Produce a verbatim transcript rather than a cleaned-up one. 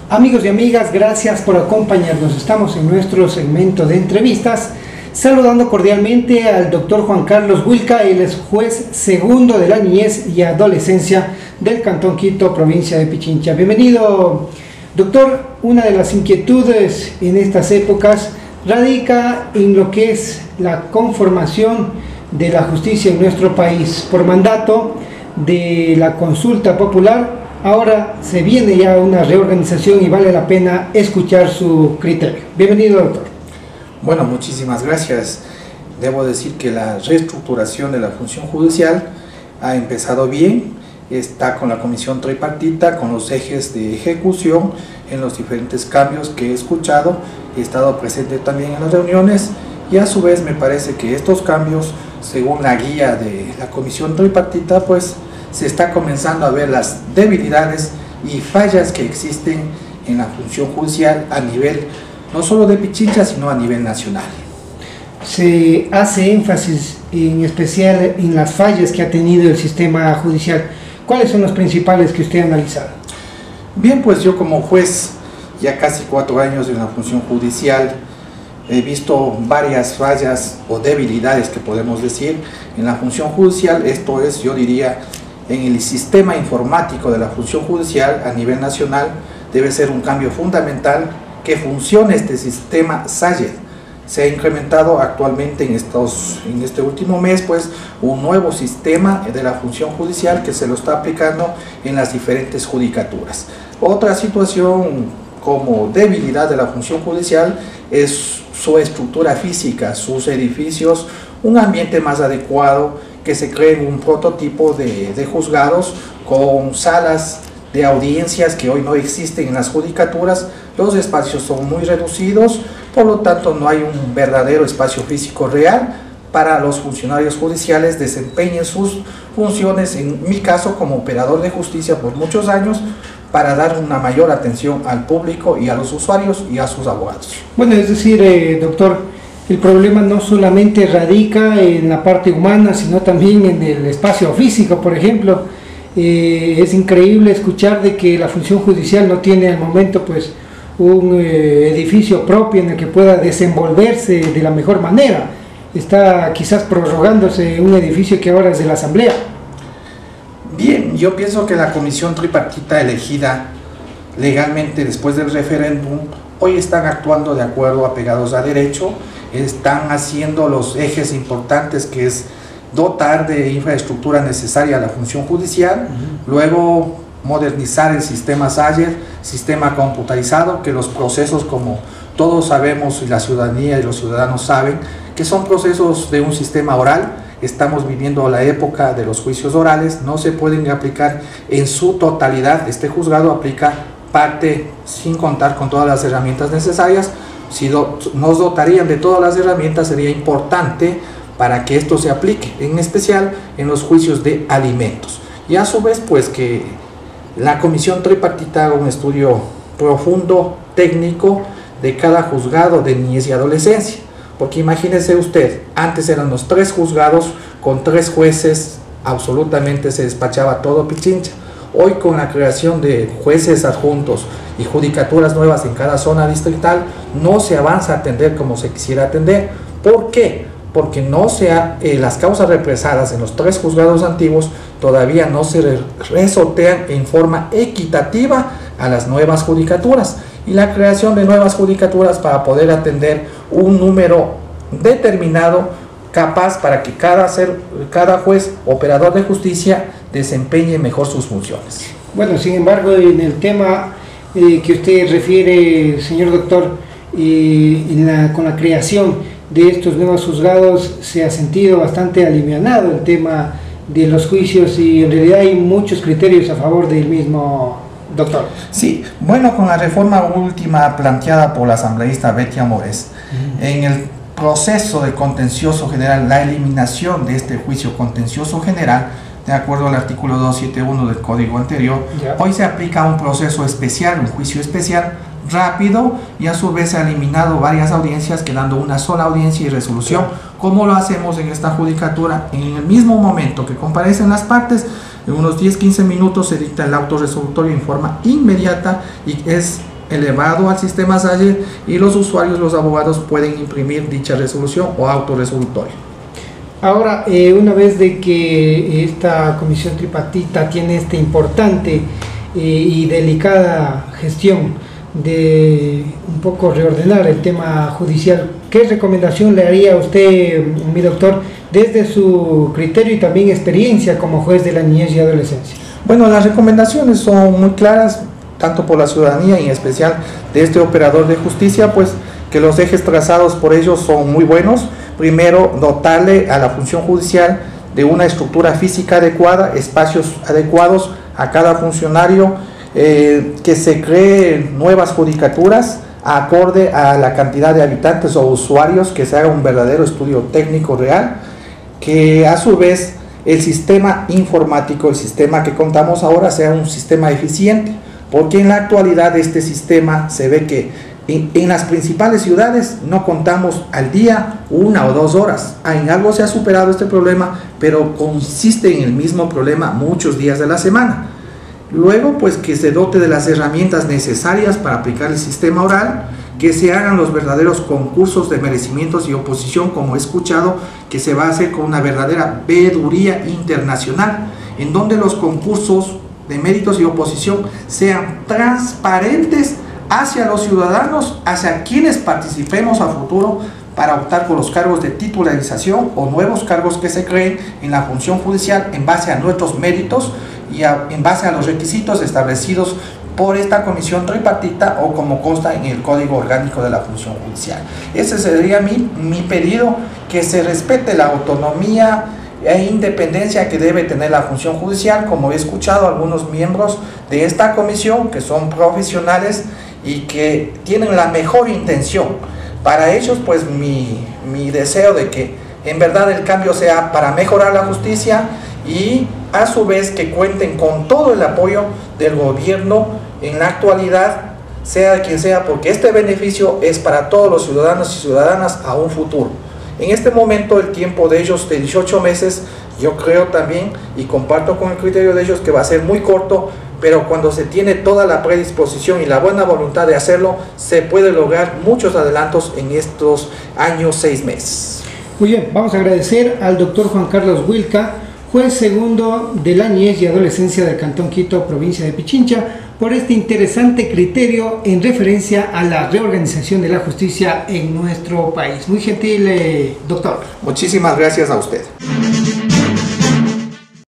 Amigos y amigas, gracias por acompañarnos. Estamos en nuestro segmento de entrevistas, saludando cordialmente al doctor Juan Carlos Wilca. Él es juez segundo de la niñez y adolescencia del Cantón Quito, provincia de Pichincha. Bienvenido, doctor. Una de las inquietudes en estas épocas radica en lo que es la conformación de la justicia en nuestro país. Por mandato de la consulta popular, ahora se viene ya una reorganización y vale la pena escuchar su criterio. Bienvenido, doctor. Bueno, muchísimas gracias. Debo decir que la reestructuración de la función judicial ha empezado bien, está con la comisión tripartita, con los ejes de ejecución en los diferentes cambios que he escuchado, he estado presente también en las reuniones y a su vez me parece que estos cambios, según la guía de la comisión tripartita, pues se está comenzando a ver las debilidades y fallas que existen en la función judicial a nivel no solo de Pichincha, sino a nivel nacional. Se hace énfasis en especial en las fallas que ha tenido el sistema judicial. ¿Cuáles son los principales que usted ha analizado? Bien, pues yo como juez, ya casi cuatro años en la función judicial, he visto varias fallas o debilidades que podemos decir en la función judicial. Esto es, yo diría, en el sistema informático de la función judicial a nivel nacional debe ser un cambio fundamental que funcione este sistema S A Y E D. Se ha incrementado actualmente en, estos, en este último mes pues un nuevo sistema de la función judicial que se lo está aplicando en las diferentes judicaturas. Otra situación como debilidad de la función judicial es su estructura física, sus edificios, un ambiente más adecuado, que se cree un prototipo de, de juzgados con salas de audiencias que hoy no existen en las judicaturas. Los espacios son muy reducidos, por lo tanto no hay un verdadero espacio físico real para los funcionarios judiciales desempeñen sus funciones, en mi caso como operador de justicia por muchos años, para dar una mayor atención al público y a los usuarios y a sus abogados. Bueno, es decir, eh, doctor, el problema no solamente radica en la parte humana, sino también en el espacio físico. Por ejemplo, eh, es increíble escuchar de que la función judicial no tiene al momento pues un eh, edificio propio en el que pueda desenvolverse de la mejor manera. Está quizás prorrogándose un edificio que ahora es de la Asamblea. Bien, yo pienso que la comisión tripartita elegida legalmente después del referéndum hoy están actuando de acuerdo, apegados a derecho, están haciendo los ejes importantes que es dotar de infraestructura necesaria a la función judicial, uh-huh. Luego modernizar el sistema S A Y E D, sistema computarizado, que los procesos, como todos sabemos y la ciudadanía y los ciudadanos saben, que son procesos de un sistema oral. Estamos viviendo la época de los juicios orales, no se pueden aplicar en su totalidad. Este juzgado aplica parte sin contar con todas las herramientas necesarias. Si do, nos dotarían de todas las herramientas sería importante para que esto se aplique, en especial en los juicios de alimentos. Y a su vez pues que la comisión tripartita haga un estudio profundo, técnico, de cada juzgado de niñez y adolescencia. Porque imagínese usted, antes eran los tres juzgados con tres jueces, absolutamente se despachaba todo Pichincha. Hoy con la creación de jueces adjuntos y judicaturas nuevas en cada zona distrital, no se avanza a atender como se quisiera atender. ¿Por qué? Porque no se ha, eh, las causas represadas en los tres juzgados antiguos todavía no se re resortean en forma equitativa a las nuevas judicaturas. Y la creación de nuevas judicaturas para poder atender un número determinado capaz para que cada, ser, cada juez operador de justicia desempeñe mejor sus funciones. Bueno, sin embargo, en el tema eh, que usted refiere, señor doctor, eh, en la, con la creación de estos nuevos juzgados se ha sentido bastante alivianado el tema de los juicios y en realidad hay muchos criterios a favor del mismo, doctor. Sí, bueno, con la reforma última planteada por la asambleísta Betty Amores, uh-huh. En el proceso de contencioso general, la eliminación de este juicio contencioso general, de acuerdo al artículo doscientos setenta y uno del código anterior, yeah. Hoy se aplica un proceso especial, un juicio especial, rápido, y a su vez se ha eliminado varias audiencias, quedando una sola audiencia y resolución, como lo hacemos en esta judicatura. En el mismo momento que comparecen las partes, en unos diez a quince minutos se dicta el auto resolutorio en forma inmediata y es elevado al sistema Salle y los usuarios, los abogados, pueden imprimir dicha resolución o autorresolutorio. Ahora, eh, una vez de que esta comisión tripartita tiene esta importante eh, y delicada gestión de un poco reordenar el tema judicial, ¿qué recomendación le haría a usted, mi doctor, desde su criterio y también experiencia como juez de la niñez y adolescencia? Bueno, las recomendaciones son muy claras, tanto por la ciudadanía y en especial de este operador de justicia, pues que los ejes trazados por ellos son muy buenos. Primero, dotarle a la función judicial de una estructura física adecuada, espacios adecuados a cada funcionario, eh, que se creen nuevas judicaturas acorde a la cantidad de habitantes o usuarios, que se haga un verdadero estudio técnico real, que a su vez el sistema informático, el sistema que contamos ahora, sea un sistema eficiente, porque en la actualidad este sistema se ve que en, en las principales ciudades no contamos al día una o dos horas. En algo se ha superado este problema, pero consiste en el mismo problema muchos días de la semana. Luego, pues que se dote de las herramientas necesarias para aplicar el sistema oral, que se hagan los verdaderos concursos de merecimientos y oposición, como he escuchado, que se va a hacer con una verdadera veeduría internacional, en donde los concursos de méritos y oposición sean transparentes hacia los ciudadanos, hacia quienes participemos a futuro para optar por los cargos de titularización o nuevos cargos que se creen en la función judicial en base a nuestros méritos y a, en base a los requisitos establecidos por esta comisión tripartita o como consta en el Código Orgánico de la Función Judicial. Ese sería mi, mi pedido, que se respete la autonomía e independencia que debe tener la función judicial, como he escuchado a algunos miembros de esta comisión que son profesionales y que tienen la mejor intención. Para ellos, pues mi, mi deseo de que en verdad el cambio sea para mejorar la justicia y a su vez que cuenten con todo el apoyo del gobierno en la actualidad, sea quien sea, porque este beneficio es para todos los ciudadanos y ciudadanas a un futuro. En este momento el tiempo de ellos de dieciocho meses, yo creo también y comparto con el criterio de ellos que va a ser muy corto, pero cuando se tiene toda la predisposición y la buena voluntad de hacerlo, se puede lograr muchos adelantos en estos años, seis meses. Muy bien, vamos a agradecer al doctor Juan Carlos Huilca, juez segundo de la niñez y adolescencia del Cantón Quito, provincia de Pichincha, por este interesante criterio en referencia a la reorganización de la justicia en nuestro país. Muy gentil, eh, doctor. Muchísimas gracias a usted.